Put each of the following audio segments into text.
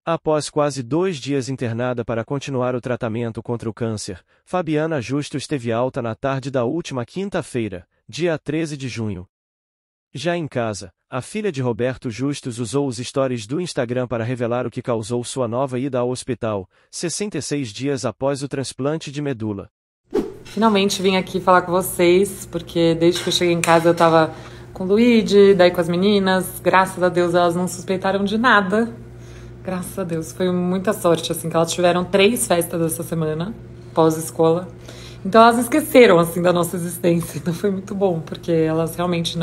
Após quase 2 dias internada para continuar o tratamento contra o câncer, Fabiana Justus teve alta na tarde da última quinta-feira, dia 13 de junho. Já em casa, a filha de Roberto Justus usou os stories do Instagram para revelar o que causou sua nova ida ao hospital, 66 dias após o transplante de medula. Finalmente vim aqui falar com vocês, porque desde que eu cheguei em casa eu tava com o Luigi, daí com as meninas. Graças a Deus elas não suspeitaram de nada. Graças a Deus, foi muita sorte, assim, que elas tiveram 3 festas essa semana, pós-escola. Então elas esqueceram, assim, da nossa existência. Então foi muito bom, porque elas realmente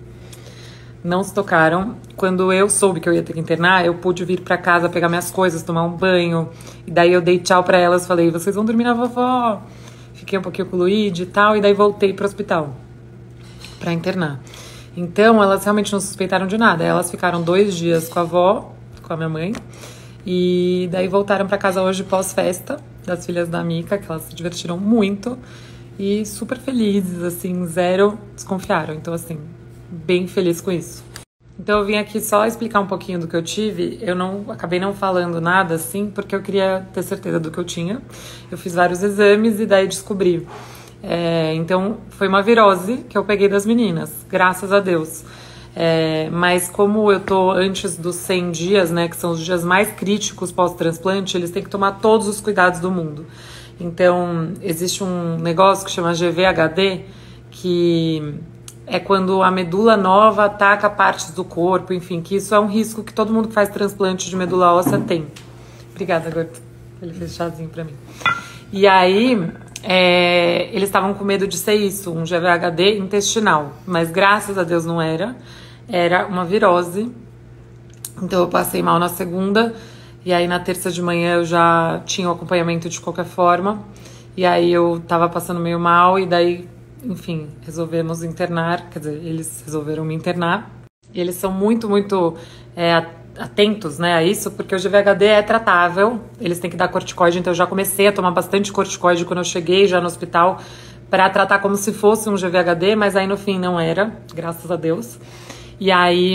não se tocaram. Quando eu soube que eu ia ter que internar, eu pude vir pra casa pegar minhas coisas, tomar um banho. E daí eu dei tchau pra elas, falei, vocês vão dormir na vovó. Fiquei um pouquinho com o Luigi e tal, e daí voltei pro hospital pra internar. Então elas realmente não suspeitaram de nada. Elas ficaram 2 dias com a avó, com a minha mãe, e daí voltaram pra casa hoje pós-festa das filhas da Mica, que elas se divertiram muito e super felizes, assim, zero desconfiaram. Então, assim, bem feliz com isso. Então eu vim aqui só explicar um pouquinho do que eu tive. Eu acabei não falando nada, assim, porque eu queria ter certeza do que eu tinha. Eu fiz vários exames e daí descobri. Então foi uma virose que eu peguei das meninas, graças a Deus. Mas como eu tô antes dos 100 dias, né, que são os dias mais críticos pós-transplante, eles têm que tomar todos os cuidados do mundo. Então, existe um negócio que chama GVHD, que é quando a medula nova ataca partes do corpo, enfim, que isso é um risco que todo mundo que faz transplante de medula óssea tem. Obrigada, Gordo. Ele fez chazinho pra mim. E aí, eles estavam com medo de ser isso, um GVHD intestinal, mas graças a Deus não era. Era uma virose. Então eu passei mal na segunda, e aí na terça de manhã eu já tinha o acompanhamento de qualquer forma, e aí eu tava passando meio mal, e daí, enfim, resolvemos internar, quer dizer, eles resolveram me internar. E eles são muito, muito atentos, né, a isso, porque o GVHD é tratável, eles têm que dar corticoide, então eu já comecei a tomar bastante corticoide quando eu cheguei já no hospital, para tratar como se fosse um GVHD, mas aí no fim não era, graças a Deus. E aí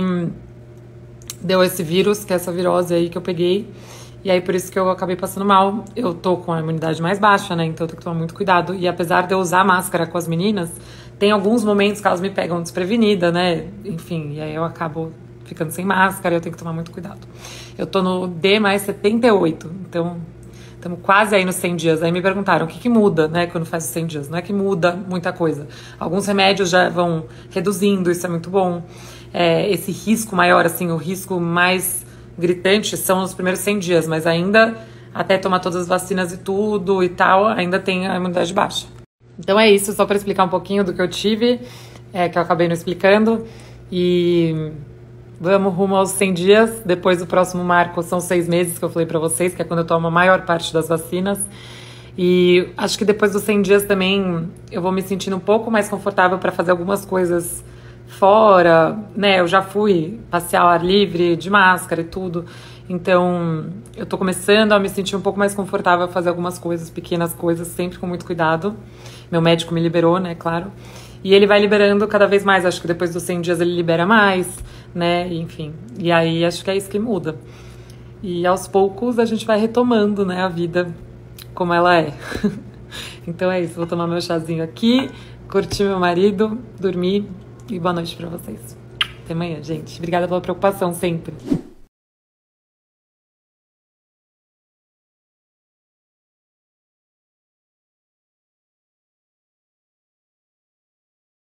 deu esse vírus, que é essa virose aí que eu peguei, e aí por isso que eu acabei passando mal. Eu tô com a imunidade mais baixa, né, então eu tenho que tomar muito cuidado. E apesar de eu usar máscara com as meninas, tem alguns momentos que elas me pegam desprevenida, né, enfim, e aí eu acabo ficando sem máscara, eu tenho que tomar muito cuidado. Eu tô no D mais 78, então estamos quase aí nos 100 dias. Aí me perguntaram o que muda, né, quando faz os 100 dias. Não é que muda muita coisa. Alguns remédios já vão reduzindo, isso é muito bom. Esse risco maior, assim, o risco mais gritante são os primeiros 100 dias, mas ainda, até tomar todas as vacinas e tudo e tal, ainda tem a imunidade baixa. Então é isso, só para explicar um pouquinho do que eu tive, que eu acabei não explicando. E vamos rumo aos 100 dias. Depois do próximo marco são 6 meses que eu falei pra vocês, que é quando eu tomo a maior parte das vacinas. E acho que depois dos 100 dias também eu vou me sentindo um pouco mais confortável para fazer algumas coisas fora, né? Eu já fui passear ao ar livre, de máscara e tudo. Então eu tô começando a me sentir um pouco mais confortável a fazer algumas coisas, pequenas coisas, sempre com muito cuidado. Meu médico me liberou, né, claro. E ele vai liberando cada vez mais, acho que depois dos 100 dias ele libera mais, né, enfim. E aí acho que é isso que muda. E aos poucos a gente vai retomando, né, a vida como ela é. Então é isso, vou tomar meu chazinho aqui, curtir meu marido, dormir e boa noite pra vocês. Até amanhã, gente. Obrigada pela preocupação sempre.